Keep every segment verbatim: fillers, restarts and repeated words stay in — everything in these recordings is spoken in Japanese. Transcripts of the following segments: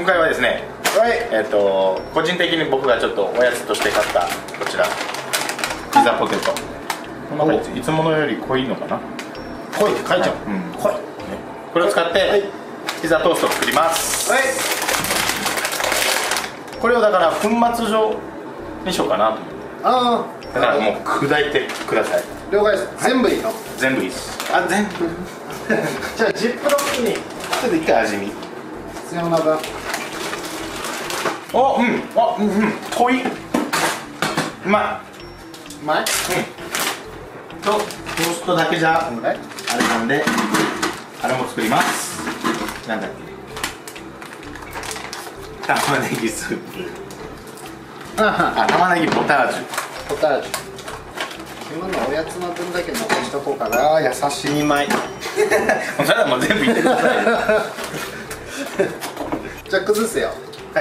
今回はですね、 はい、 えっと個人的に僕がちょっとおやつとして買ったこちらピザポテト。なんかいつものより濃いのかな。 濃い、書いちゃう、はい、うん、濃い、ね、 これを使って、はい、ピザトーストを作ります。 はい、 これをだから粉末状にしようかなと思って。 ああ、 だからもう砕いてください。 了解です。全部いいの？ 全部いいです。あ、全部じゃあジップロックにちょっと一回味見。 必要な分。 お、うん、あ、うん、うん、濃い。うまい。 うまい？うん。 と、トーストだけじゃ、 うん、あれなんで、あれも作ります。なんだっけ。玉ねぎスープ。あ、玉ねぎポタージュ。 ポタージュ。今のおやつの分だけ残しとこうかな。 あー、優しい。にまい。それはもう全部いってください。 じゃあ崩すよ。 はい。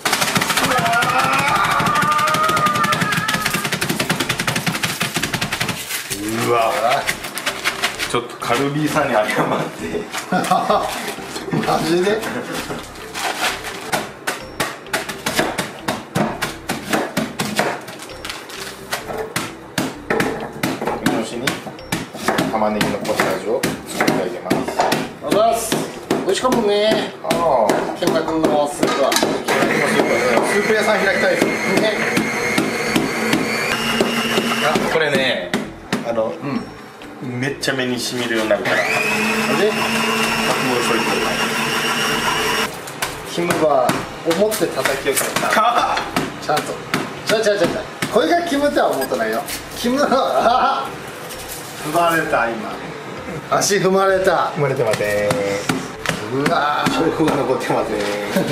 うわ。ちょっとカルビーさんに謝って。 マジで？ 玉ねぎのポタージュを作ってあげます。 おはようございます。美味しかもね。ああ、健太君のスープは。スープ屋さん開きたいですね。あ、これね、あの、うん、めっちゃ目に染みるようになるから。で、 覚悟しといて。キムは思って叩きよけた。ちゃんと。ちゃちゃちゃちゃ。これがキムとは思ってないよ。キムの。ああ。踏まれた今。足踏まれた。 踏まれてません。 うわー。 証拠が残ってません。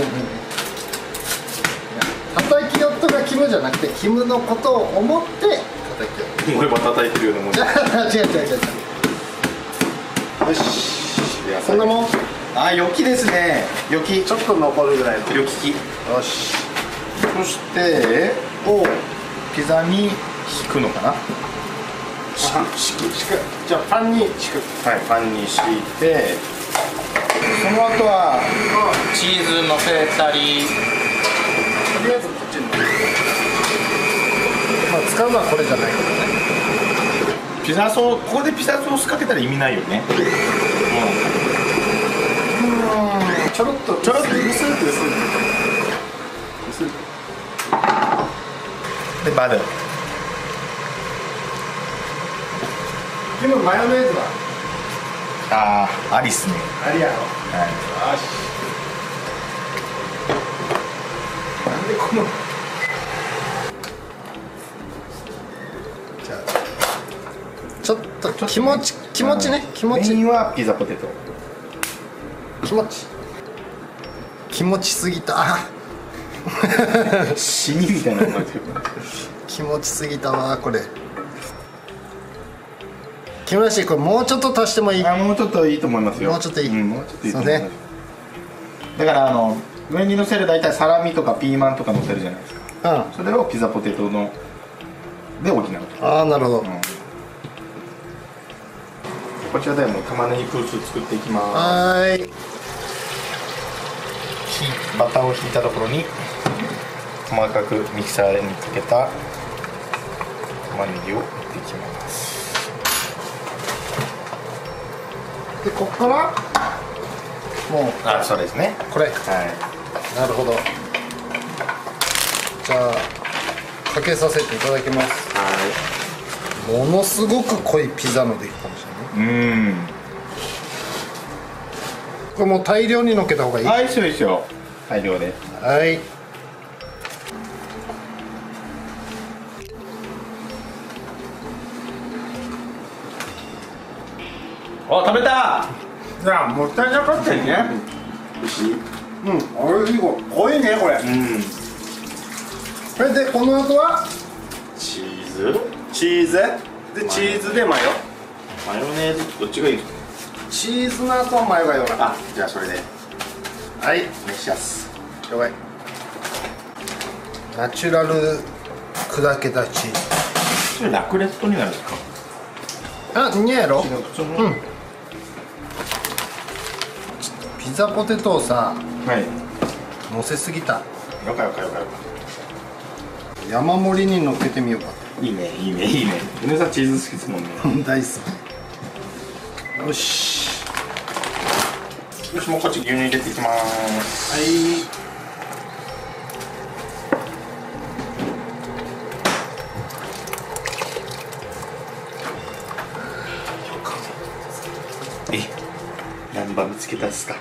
叩き夫がキムじゃなくてキムのことを思って叩き夫。 俺も叩いてるようなもん。違う違う違う違う。よし。そんなもん。 あ、よきですね。よき。 ちょっと残るぐらいの。 よきき。よし。 そしてをピザに引くのかな。 敷く敷く敷く。じゃあパンに敷く。 はい、パンに敷いて、その後はチーズ乗せたり。 とりあえずこっちに。まあ使うのはこれじゃないけどね。 ピザソース、ここでピザソースかけたら意味ないよね。 うん。ちょろっとちょろっと薄く薄く薄く。 でバル。 キムマヨネーズはああ、ありっすね。 ありやろ。 はい。 よし。なんでこの。じゃあ。ちょっと気持ち気持ちね、気持ち。 メインはピザポテト。 気持ち。気持ちすぎた。あ。 死にみたいなのが気持ちすぎたわこれ。気持ちいい。これもうちょっと足してもいい。 あ、もうちょっといいと思いますよ。 もうちょっといい。 うん、もうちょっといいと思います。だからあの上に乗せる大体サラミとかピーマンとか乗せるじゃないですか。うん。それをピザポテトので補う。 ああ、なるほど。うん、 こちらでもう玉ねぎムース作っていきます。 はーい。 バターをひいたところに細かくミキサーにかけた玉ねぎを入れていきます。 でこっからもう、 あ、そうですね。 これ。 はい。 なるほど。じゃあかけさせていただきます。 はい。 ものすごく濃いピザのできるかもしれない。うん。これもう大量にのっけた方がいい。 はい、そうですよ。大量で。 はい。 お、食べた。 いや、もったいなかったよね。 美味しい。 うん、おいしい。濃いね、これ。うん。それで、この後は。 チーズ。 チーズ。で、チーズでマヨ。 マヨネーズ、どっちがいいですか。 チーズの後はマヨがよな。 あ、じゃあ、それで。 はい、 召しやす。 了解。ナチュラル砕けたチーズ。 それラクレットになるんですか。 あ、にやろ。 普通の。 うん。ピザポテトをさ、 はい。 乗せすぎた。 よかよかよかよか。 山盛りに乗っけてみようか。 いいねいいねいいね。井上さんチーズ好きですもんね。 大好き。よしよし、もうこっち牛乳入れていきます。 はい。 え、何番見つけたっすか。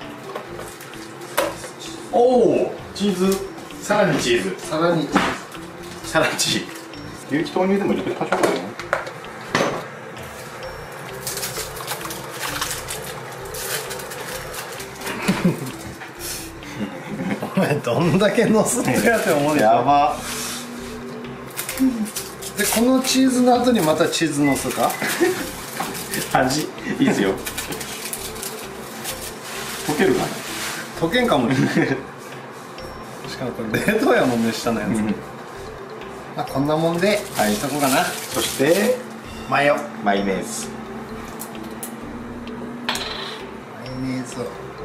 おお、チーズ、さらにチーズ、 さらにさらにチーズ。有機豆乳でも入れておきましょうかね。 お前どんだけのすってやって思う。 やば。 でこのチーズの後にまたチーズのすか。 味いいですよ。溶けるかな。 溶けんかもしれない。しかもこれ冷凍やもんね、下のやつ。うん、まあこんなもんではいしとこうかな。 そしてマヨマヨネーズマヨネーズを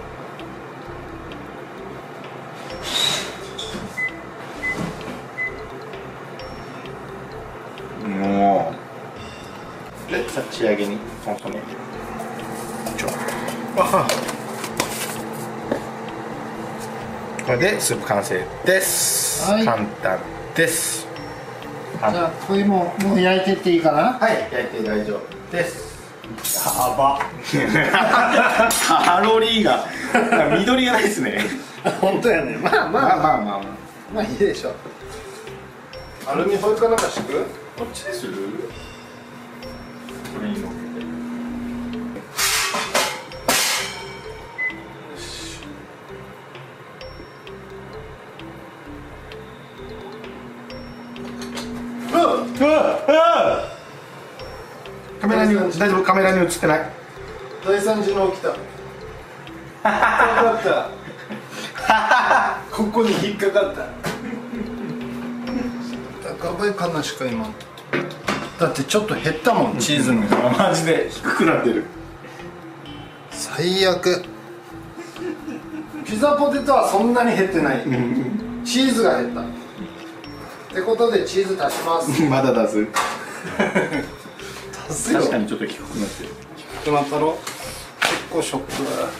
もうで仕上げにコンソメちょあこれでスープ完成です、はい、簡単です。 じゃあこれももう焼いてっていいかな。 はい、焼いて大丈夫です。 やばカロリーが緑がないですね。 本当やね。まあまあまあまあまあまあまあいいでしょ。アルミホイルかなんか敷く。 こっちでする。これに乗っけてカメラに大丈夫。カメラに映ってない。 第三次の起きた。かかったここに引っかかったやばいかな。しか今だってちょっと減ったもんチーズのマジで低くなってる。 最悪。ピザポテトはそんなに減ってない。チーズが減ったってことでチーズ足しますまだ出す足すよ。 確かにちょっと低くなってる。 低くなったろ。結構ショック。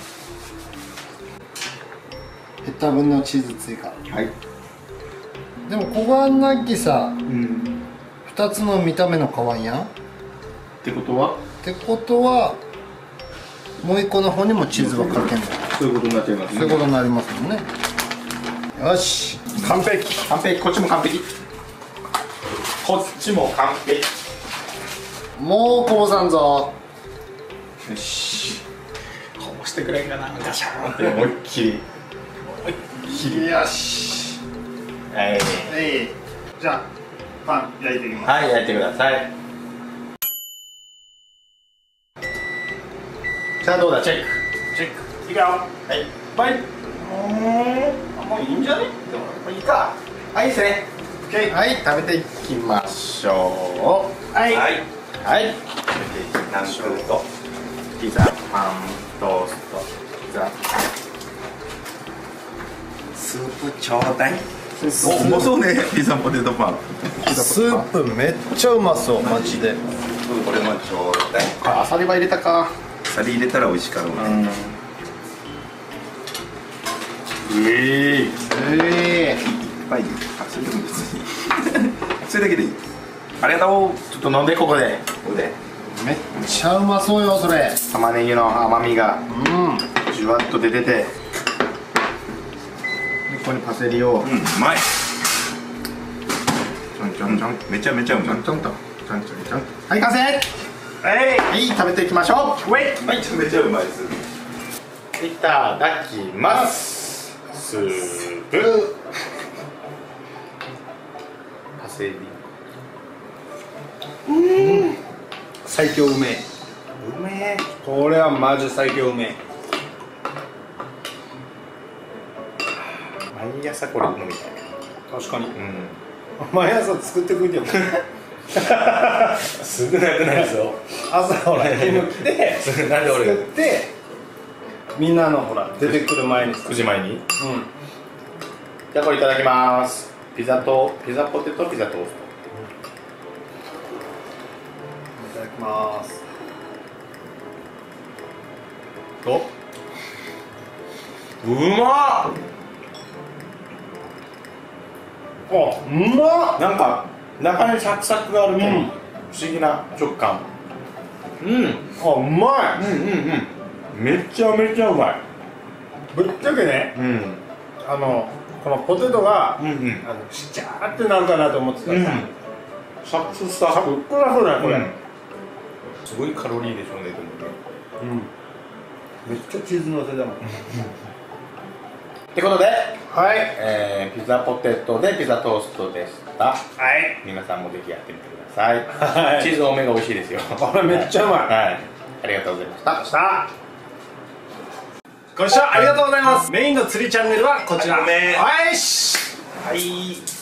減った分のチーズ追加。 はい。 でも小雁なきさ、 うん、 ふたつの見た目の変わんやん。 ってことはってことはもう一個の方にもチーズはかけんの。 そういうことになっちゃいますね。 そういうことになりますもんね。よし完璧完璧。こっちも完璧。こっちも完璧。 もうこぼさんぞ。 よしこぼしてくれんかな。ガシャーンって思いっきり思いっきり。 よしはい、 えい。じゃあパン焼いていきます。 はい、焼いてください。さあどうだ。チェックチェックいくよ。 はい、バイ。あ、もういいんじゃね。でもまあいいか。はい、いいですね。はい、食べていきましょう。はいはいはい。食べていきましょう。ピザ、パン、トースト、ピザ。スープちょうだい。お、うまそうね。ピザポテトパン。 スープめっちゃうまそうマジで。 これもちょうだい。あ、アサリは入れたか。アサリ入れたら美味しかろうね。うえーえー、いっぱいで。あ、それでも別にそれだけでいい。ありがとう。ちょっと飲んでここで。ここでめっちゃうまそうよそれ。 玉ねぎの甘みがうんじゅわっと出てて、でここにパセリを。うん、うまい。ちょんちょんちょん。めちゃめちゃうまい。ちょんちょんとちょんちょんちょん。はい、完成。はい、食べていきましょう。はい、めちゃめちゃうまいです。いただきます。スープ、パセリ。 うん、最強うめえ。 うめえ。 これはマジ最強うめえ。 毎朝これ飲みたい。 確かに、うん、 毎朝作ってくんじゃんすぐなくなるぞ。 朝ほら手抜きでなんで俺が作ってみんなのほら出てくる前にくじまえに。うん。 じゃあこれいただきます。ピザとピザポテトピザトースト。 いただきます。 お、うまっ。 あ、うまっ。 なんか中にサクサクがあるけど、うん、不思議な食感。うん、 あ、うまい。 うんうんうん、めちゃめちゃうまい。 ぶっちゃけね、うん、あのこのポテトが、うんうん、あのしちゃーってなるかなと思ってたらさ、 サクサクサククラフだこれ、うん、 すごいカロリーでしょうね、でもね。 うん、めっちゃチーズのせだもん。 ってことで、 はい、 えー、ピザポテトでピザトーストでした。 はい、 皆さんもぜひやってみてください。はい、チーズ多めが美味しいですよ。 これめっちゃうまい。 はい、ありがとうございました。 さあ、ご視聴ありがとうございます。メインの釣りチャンネルはこちら。はい、 はい。